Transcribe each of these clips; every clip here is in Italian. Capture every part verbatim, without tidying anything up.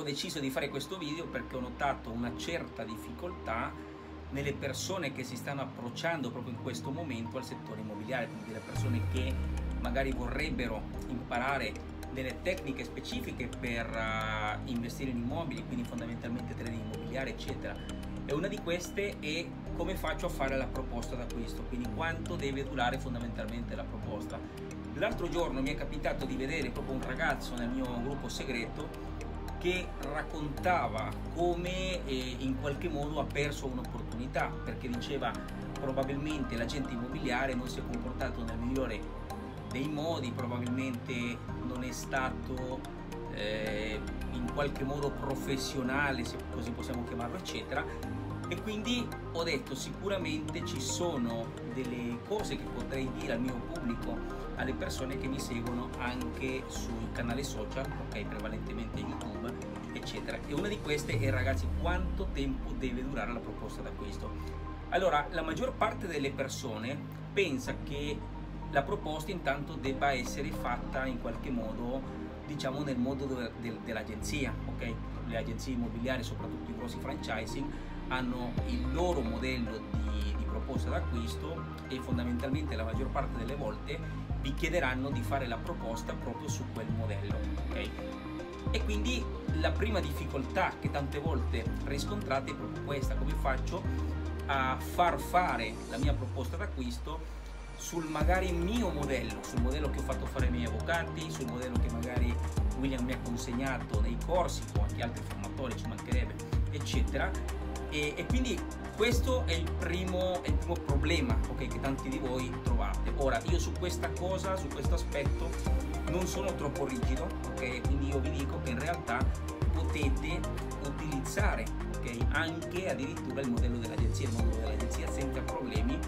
deciso di fare questo video perché ho notato una certa difficoltà nelle persone che si stanno approcciando proprio in questo momento al settore immobiliare, quindi le persone che magari vorrebbero imparare delle tecniche specifiche per uh, investire in immobili, quindi fondamentalmente trading immobiliare eccetera. E una di queste è come faccio a fare la proposta d'acquisto, quindi quanto deve durare fondamentalmente la proposta. L'altro giorno mi è capitato di vedere proprio un ragazzo nel mio gruppo segreto che raccontava come eh, in qualche modo ha perso un'opportunità, perché diceva probabilmente l'agente immobiliare non si è comportato nel migliore dei modi, probabilmente non è stato eh, in qualche modo professionale, se così possiamo chiamarlo eccetera. E quindi ho detto sicuramente ci sono delle cose che potrei dire al mio pubblico, alle persone che mi seguono anche sui canali social, ok, prevalentemente YouTube eccetera, e una di queste è ragazzi quanto tempo deve durare la proposta d'acquisto. Allora la maggior parte delle persone pensa che la proposta intanto debba essere fatta in qualche modo, diciamo nel modo de de dell'agenzia, ok? Le agenzie immobiliari, soprattutto i grossi franchising, hanno il loro modello di, di proposta d'acquisto e fondamentalmente la maggior parte delle volte vi chiederanno di fare la proposta proprio su quel modello, ok? E quindi la prima difficoltà che tante volte riscontrate è proprio questa: come faccio a far fare la mia proposta d'acquisto sul magari mio modello, sul modello che ho fatto fare ai miei avvocati, sul modello che magari William mi ha consegnato nei corsi o anche altri formatori, ci mancherebbe, eccetera. E, e quindi questo è il primo, è il primo problema, okay, che tanti di voi trovate. Ora, io su questa cosa, su questo aspetto, non sono troppo rigido, ok? Quindi io vi dico che in realtà potete utilizzare, okay, anche addirittura il modello dell'agenzia, il modello dell'agenzia senza problemi,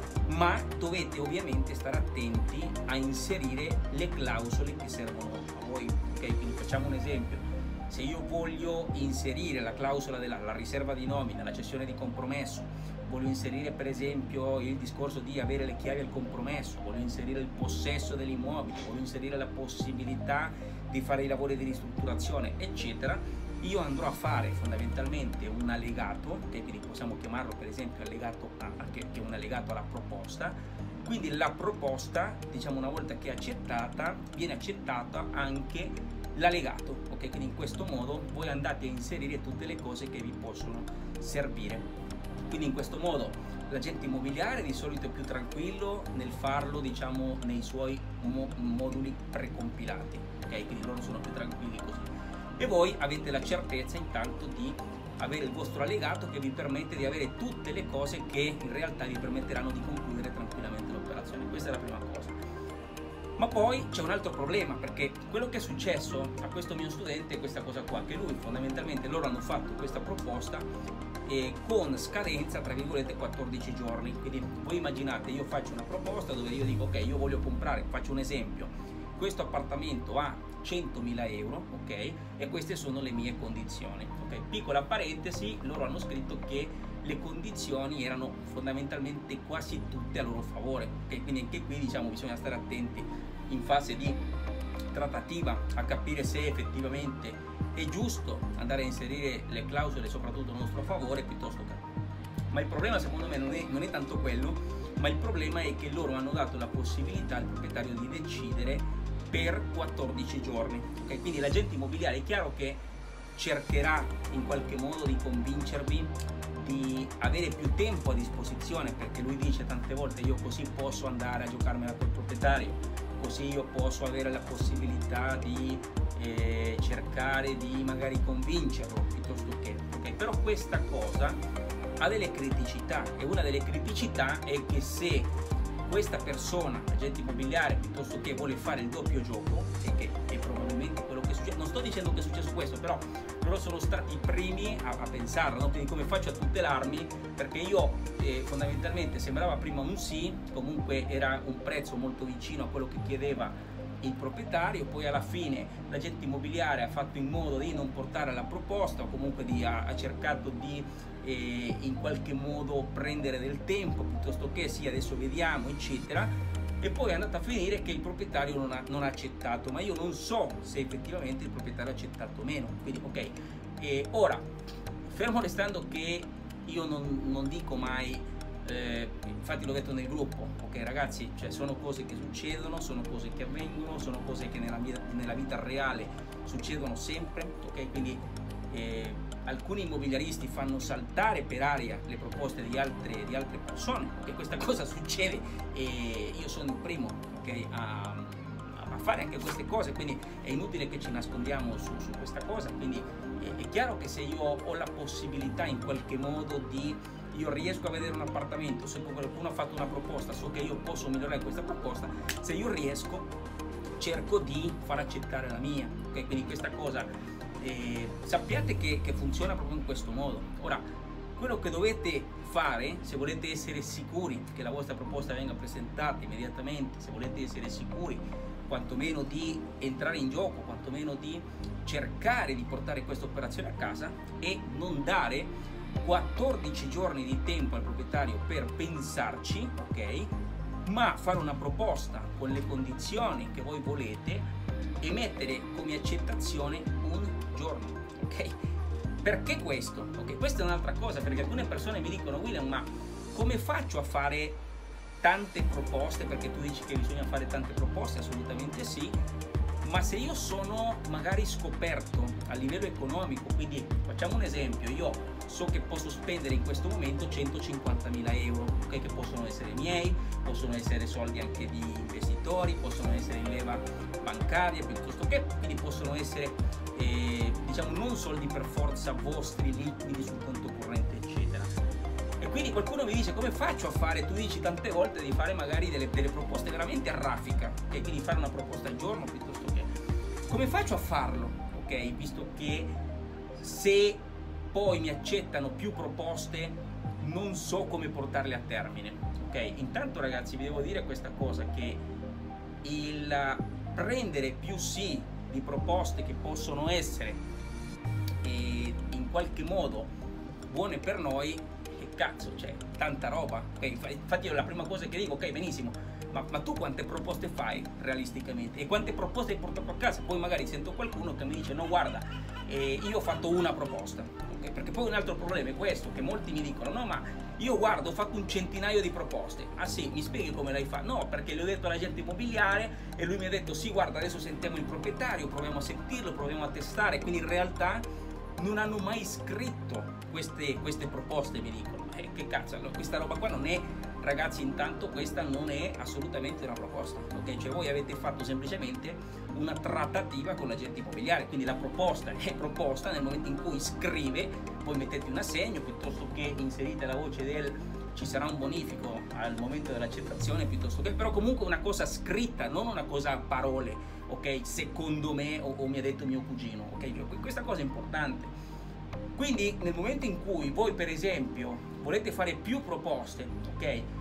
ma dovete ovviamente stare attenti a inserire le clausole che servono a voi, ok? Quindi facciamo un esempio: se io voglio inserire la clausola della la riserva di nomina, la cessione di compromesso, voglio inserire per esempio il discorso di avere le chiavi al compromesso, voglio inserire il possesso dell'immobile, voglio inserire la possibilità di fare i lavori di ristrutturazione eccetera, io andrò a fare fondamentalmente un allegato, che quindi possiamo chiamarlo per esempio allegato A, che è un allegato alla proposta. Quindi la proposta, diciamo, una volta che è accettata, viene accettata anche l'allegato, ok? Quindi in questo modo voi andate a inserire tutte le cose che vi possono servire. Quindi in questo modo l'agente immobiliare di solito è più tranquillo nel farlo, diciamo, nei suoi mo moduli precompilati, ok? Quindi loro sono più tranquilli così. E voi avete la certezza intanto di avere il vostro allegato che vi permette di avere tutte le cose che in realtà vi permetteranno di concludere tranquillamente l'operazione. Questa è la prima cosa. Ma poi c'è un altro problema, perché quello che è successo a questo mio studente è questa cosa qua, che lui fondamentalmente, loro hanno fatto questa proposta eh, con scadenza tra virgolette quattordici giorni. Quindi voi immaginate, io faccio una proposta dove io dico ok, io voglio comprare, faccio un esempio, questo appartamento a centomila euro, ok, e queste sono le mie condizioni, ok. Piccola parentesi, loro hanno scritto che le condizioni erano fondamentalmente quasi tutte a loro favore, ok. Quindi anche qui, diciamo, bisogna stare attenti in fase di trattativa a capire se effettivamente è giusto andare a inserire le clausole soprattutto a nostro favore piuttosto che. Ma il problema secondo me non è, non è tanto quello, ma il problema è che loro hanno dato la possibilità al proprietario di decidere per quattordici giorni, okay? Quindi l'agente immobiliare è chiaro che cercherà in qualche modo di convincervi di avere più tempo a disposizione, perché lui dice tante volte io così posso andare a giocarmela col proprietario, così io posso avere la possibilità di eh, cercare di magari convincerlo piuttosto che, okay? Però questa cosa ha delle criticità, e una delle criticità è che se questa persona, agente immobiliare, piuttosto che vuole fare il doppio gioco, e che è probabilmente quello che succede, non sto dicendo che è successo questo, però loro sono stati i primi a, a pensarlo, no? Quindi come faccio a tutelarmi, perché io eh, fondamentalmente sembrava prima un sì, comunque era un prezzo molto vicino a quello che chiedeva il proprietario, poi alla fine l'agente immobiliare ha fatto in modo di non portare la proposta, o comunque di, ha, ha cercato di eh, in qualche modo prendere del tempo piuttosto che sì, adesso vediamo eccetera, e poi è andata a finire che il proprietario non ha, non ha accettato, ma io non so se effettivamente il proprietario ha accettato o meno. Quindi ok, e ora fermo restando che io non, non dico mai, eh, infatti l'ho detto nel gruppo, ok ragazzi, cioè sono cose che succedono, sono cose che avvengono, sono cose che nella, nella vita reale succedono sempre, ok? Quindi eh, alcuni immobiliaristi fanno saltare per aria le proposte di altre, di altre persone, e questa cosa succede e io sono il primo, okay, a, a fare anche queste cose, quindi è inutile che ci nascondiamo su, su questa cosa. Quindi è, è chiaro che se io ho la possibilità in qualche modo di, io riesco a vedere un appartamento, se qualcuno ha fatto una proposta, so che io posso migliorare questa proposta, se io riesco cerco di far accettare la mia, okay? Quindi questa cosa eh, sappiate che, che funziona proprio in questo modo. Ora, quello che dovete fare, se volete essere sicuri che la vostra proposta venga presentata immediatamente, se volete essere sicuri quantomeno di entrare in gioco, quantomeno di cercare di portare questa operazione a casa, e non dare quattordici giorni di tempo al proprietario per pensarci, ok? Ma fare una proposta con le condizioni che voi volete e mettere come accettazione un giorno, ok? Perché questo? Ok, questa è un'altra cosa, perché alcune persone mi dicono: William, ma come faccio a fare tante proposte? Perché tu dici che bisogna fare tante proposte, assolutamente sì, ma se io sono magari scoperto a livello economico, quindi facciamo un esempio, io so che posso spendere in questo momento centocinquantamila euro, okay, che possono essere miei, possono essere soldi anche di investitori, possono essere in leva bancaria piuttosto che, quindi possono essere eh, diciamo non soldi per forza vostri liquidi sul conto corrente eccetera. E quindi qualcuno mi dice: come faccio a fare? Tu dici tante volte di fare magari delle, delle proposte veramente a raffica, okay? Quindi fare una proposta al giorno piuttosto che, come faccio a farlo? Ok, visto che se poi mi accettano più proposte non so come portarle a termine, ok? Intanto ragazzi vi devo dire questa cosa, che il prendere più sì di proposte che possono essere eh, in qualche modo buone per noi, che cazzo, cioè tanta roba, okay? Infatti io la prima cosa che dico: ok, benissimo, ma, ma tu quante proposte fai realisticamente e quante proposte hai portato a casa? Poi magari sento qualcuno che mi dice: no guarda, eh, io ho fatto una proposta, okay? Perché poi un altro problema è questo, che molti mi dicono: no ma io guardo, ho fatto un centinaio di proposte. Ah sì, mi spieghi come l'hai fatto? No, perché le ho detto all'agente immobiliare e lui mi ha detto: sì guarda, adesso sentiamo il proprietario, proviamo a sentirlo, proviamo a testare. Quindi in realtà non hanno mai scritto queste, queste proposte, mi dicono. Eh, che cazzo, allora, questa roba qua non è, ragazzi, intanto questa non è assolutamente una proposta, ok? Cioè voi avete fatto semplicemente una trattativa con l'agente immobiliare, quindi la proposta è proposta nel momento in cui scrive, voi mettete un assegno, piuttosto che inserite la voce del ci sarà un bonifico al momento dell'accettazione, piuttosto che, però comunque una cosa scritta, non una cosa a parole, ok? Secondo me o, o mi ha detto mio cugino, ok? Questa cosa è importante. Quindi nel momento in cui voi per esempio volete fare più proposte, ok?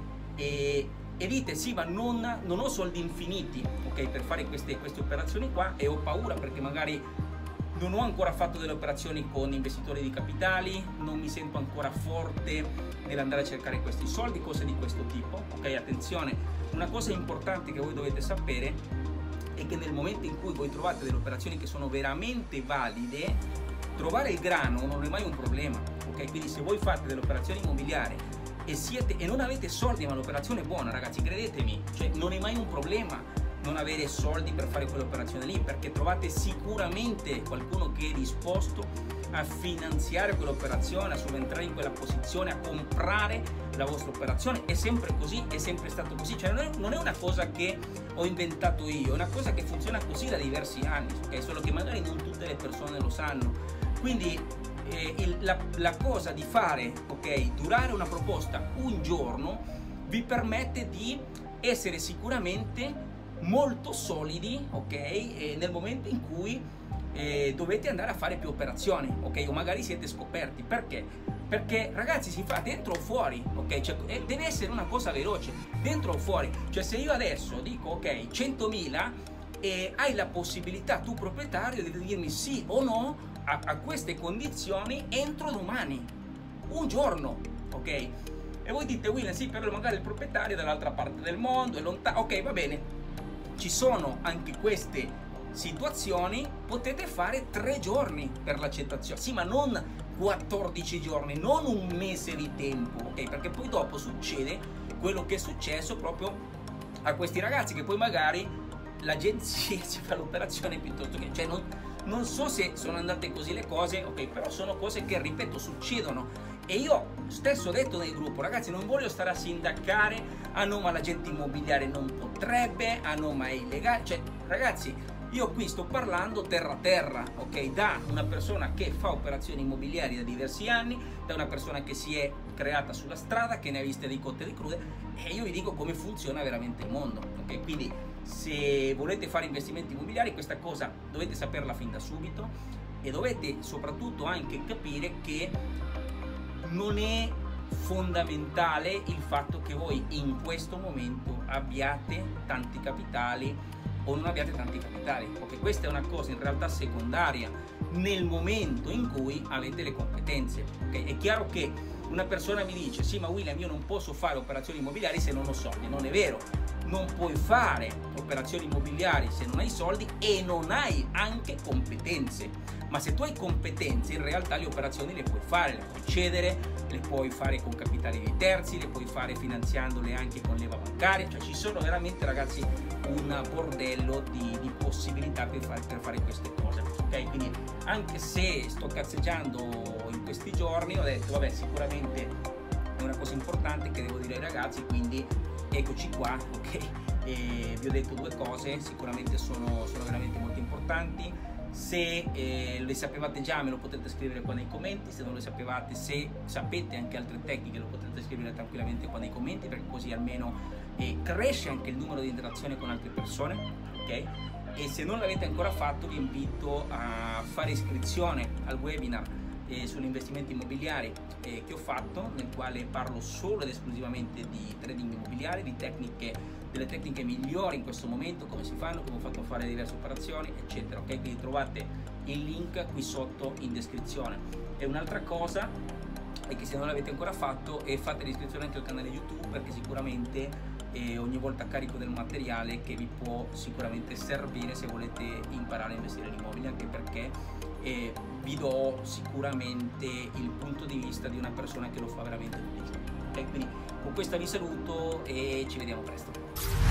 E, e dite: sì ma non, non ho soldi infiniti, ok, per fare queste, queste operazioni qua, e ho paura perché magari non ho ancora fatto delle operazioni con investitori di capitali, non mi sento ancora forte nell'andare a cercare questi soldi, cose di questo tipo, ok? Attenzione, una cosa importante che voi dovete sapere è che nel momento in cui voi trovate delle operazioni che sono veramente valide, trovare il grano non è mai un problema, ok? Quindi se voi fate delle operazioni immobiliari e, siete, e non avete soldi ma l'operazione è buona, ragazzi, credetemi, cioè non è mai un problema non avere soldi per fare quell'operazione lì, perché trovate sicuramente qualcuno che è disposto a finanziare quell'operazione, a subentrare in quella posizione, a comprare la vostra operazione. È sempre così, è sempre stato così, cioè non è, non è una cosa che ho inventato io, è una cosa che funziona così da diversi anni, ok? Solo che magari non tutte le persone lo sanno. Quindi eh, il, la, la cosa di fare, ok, durare una proposta un giorno vi permette di essere sicuramente molto solidi, ok, e nel momento in cui eh, dovete andare a fare più operazioni, ok, o magari siete scoperti. Perché? Perché ragazzi si fa dentro o fuori, ok, cioè, deve essere una cosa veloce, dentro o fuori. Cioè se io adesso dico ok centomila e hai la possibilità tu proprietario di dirmi sì o no a, a queste condizioni entro domani, un giorno, ok? E voi dite William, sì, però magari il proprietario è dall'altra parte del mondo, è lontano, ok, va bene, ci sono anche queste situazioni, potete fare tre giorni per l'accettazione, sì, ma non quattordici giorni, non un mese di tempo, ok? Perché poi dopo succede quello che è successo proprio a questi ragazzi, che poi magari l'agenzia si fa l'operazione piuttosto che, cioè non, non so se sono andate così le cose, ok, però sono cose che, ripeto, succedono. E io stesso ho detto nel gruppo, ragazzi, non voglio stare a sindacare, ah no, ma l'agente immobiliare non potrebbe, ah no, ma è illegale, cioè ragazzi, io qui sto parlando terra a terra, ok, da una persona che fa operazioni immobiliari da diversi anni, da una persona che si è creata sulla strada, che ne ha viste di cotte e di crude, e io vi dico come funziona veramente il mondo, ok? Quindi se volete fare investimenti immobiliari, questa cosa dovete saperla fin da subito, e dovete soprattutto anche capire che non è fondamentale il fatto che voi in questo momento abbiate tanti capitali o non abbiate tanti capitali, perché questa è una cosa in realtà secondaria nel momento in cui avete le competenze, okay? È chiaro che una persona mi dice sì, ma William, io non posso fare operazioni immobiliari se non ho soldi. Non è vero, non puoi fare operazioni immobiliari se non hai soldi e non hai anche competenze. Ma se tu hai competenze, in realtà le operazioni le puoi fare, le puoi cedere, le puoi fare con capitali di terzi, le puoi fare finanziandole anche con leva bancaria, cioè ci sono veramente, ragazzi, un bordello di, di possibilità per fare, per fare queste cose, ok? Quindi anche se sto cazzeggiando in questi giorni, ho detto vabbè, sicuramente è una cosa importante che devo dire ai ragazzi, quindi eccoci qua, ok? E vi ho detto due cose, sicuramente sono, sono veramente molto importanti. Se eh, le sapevate già, me lo potete scrivere qua nei commenti. Se non le sapevate, se sapete anche altre tecniche, lo potete scrivere tranquillamente qua nei commenti, perché così almeno eh, cresce anche il numero di interazione con altre persone, ok? E se non l'avete ancora fatto, vi invito a fare iscrizione al webinar eh, sugli investimenti immobiliari eh, che ho fatto, nel quale parlo solo ed esclusivamente di trading immobiliare, di tecniche, delle tecniche migliori in questo momento, come si fanno, come ho fatto a fare diverse operazioni, eccetera, ok? Quindi trovate il link qui sotto in descrizione. E un'altra cosa è che se non l'avete ancora fatto, eh, fate l'iscrizione anche al canale YouTube, perché sicuramente eh, ogni volta carico del materiale che vi può sicuramente servire se volete imparare a investire in immobili, anche perché eh, vi do sicuramente il punto di vista di una persona che lo fa veramente tutti i giorni, ok? Quindi con questo vi saluto e ci vediamo presto.